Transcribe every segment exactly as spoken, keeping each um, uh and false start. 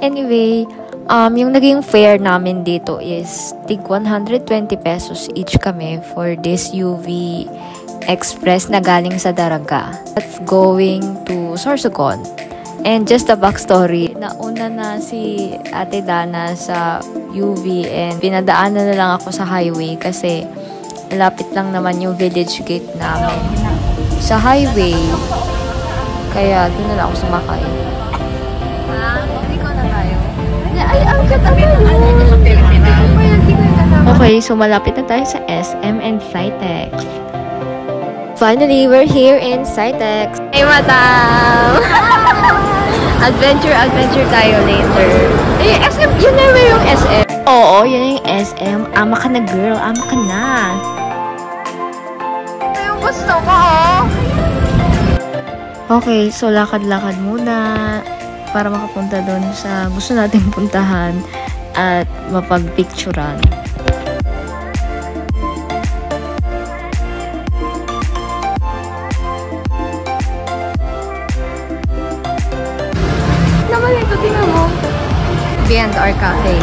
Anyway, um, yung naging fare namin dito is tig one hundred twenty pesos each kami for this U V Express na galing sa Daraga. That's going to Sorsogon. And just a backstory, nauna na si Ate Dana sa U V and pinadaanan na lang ako sa highway kasi malapit lang naman yung village gate namin sa highway. Kaya doon na lang ako sumakay. Ah, hindi ko na tayo. Ay, ang katabi na. Okay, so malapit na tayo sa S M and Cytex. Finally, we're here in Cytex. Hey, madam! Adventure, adventure tayo later. Eh, S M, yun na ba yung S M? Oo, yun yung S M. Ama ka na, girl. Ama ka na. Ito yung gusto ko, oh. Okay, so lakad-lakad muna para makapunta doon sa gusto nating puntahan at mapag-picturean. Naman ito, tingnan mo. B and R Cafe.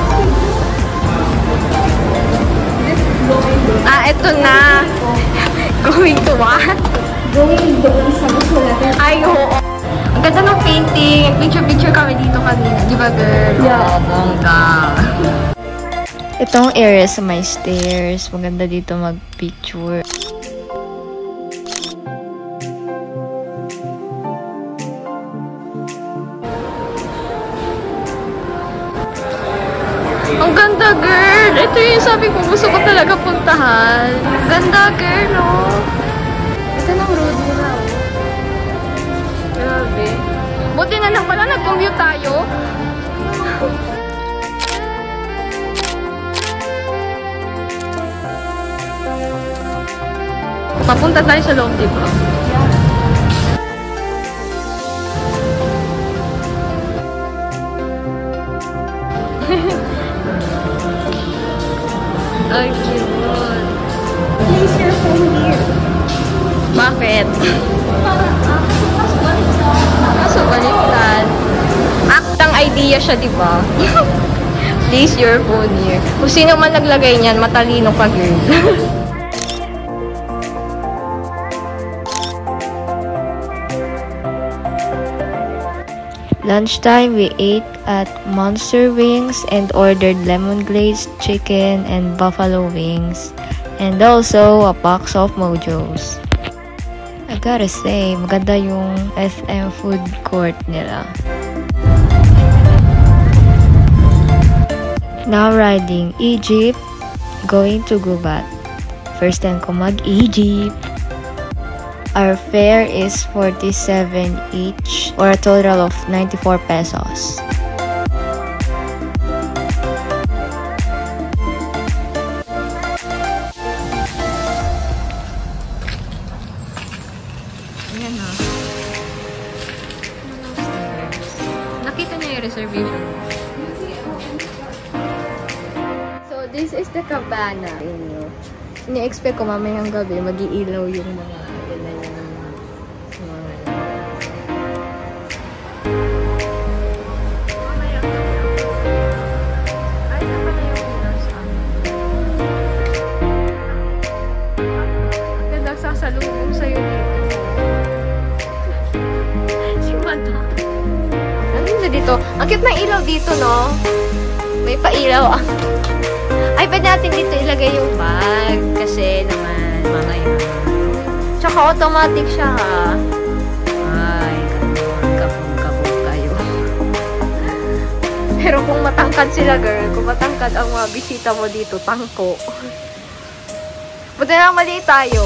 Ah, ito na. Going to what? Going doon sa gusto natin. Ay, oo. Ang ganda ng painting. Picture-picture kami dito kanina. Di ba, girl? Yeah. Oh, bongga. Itong area sa may stairs. Maganda dito mag-picture. Ang ganda, girl! Ito yung sabi ko, gusto ko talaga puntahan. Ganda, girl, oh. Ito ng road nila, oh. Grabe. Buti na lang pala, nag-commute tayo. Papunta tayo sa loob, diba? Ay, cute. Place your phone here. Bakit? Kaso baliktad. Aktang idea siya, di ba? Place your phone here. Kung sino man naglagay niyan, matalino ka, girl. Lunchtime, we ate at Monster Wings and ordered lemon glazed chicken and buffalo wings. And also a box of Mojos. I gotta say, maganda yung S M food court nila. Now riding E-Jeep, going to Gubat. First time ko mag-E-Jeep. Our fare is forty-seven each or a total of ninety-four pesos. Ayan na. Nakita niyo yung reservation. So, this is the cabana. Ini-expect ko mamayang gabi, mag-iilaw yung mga sasalubong sa'yo dito. Si Madam. Ano na dito? Ang cute ng ilaw dito, no? May pa-ilaw. Ay, pwede natin dito ilagay yung bag. Kasi naman, mamaya. Tsaka automatic siya, ha? Ay, ganun. Kapong-kapong kayo. Pero kung matangkad sila, girl, kung matangkad ang mga bisita mo dito, tangko. Buti na lang mali tayo.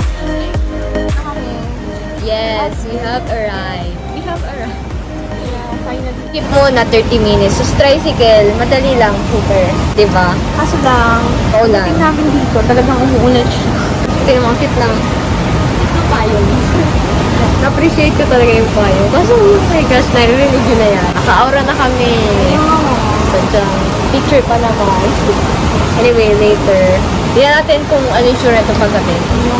Yes, we have arrived. We have arrived. finally. Keep muna thirty minutes. So, tricycle, madali lang, super. Diba? Kaso lang, Ulan. tingnan namin dito, talagang umuulan siya. Ito yung mga cute lang. Ito tayo. Na-appreciate ko talaga yung payo. Kaso, oh my gosh, naririnig yun na yan. Naka-aura na kami. Sadyang, picture pa naman. Anyway, later. Tingnan natin kung ano yung sure ito paggabi.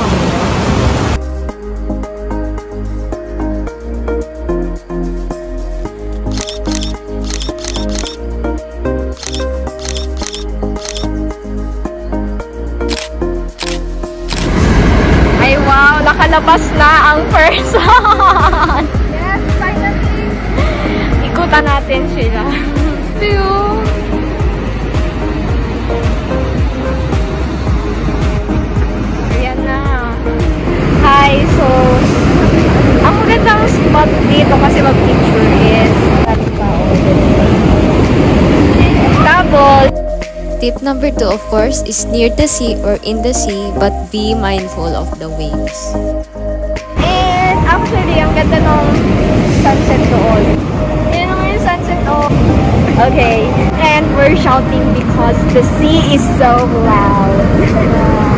Ay, wow! Nakalabas na ang person! Yes, finally! Ikutan natin sila. Ito ayan na. Hi! So, ang magandang spot dito kasi mag-picture is Tapos, Tip number two, of course, is near the sea or in the sea, but be mindful of the waves. and actually, ang ganda ng sunset doon. Yan naman yung sunset doon. Okay. And we're shouting because the sea is so loud.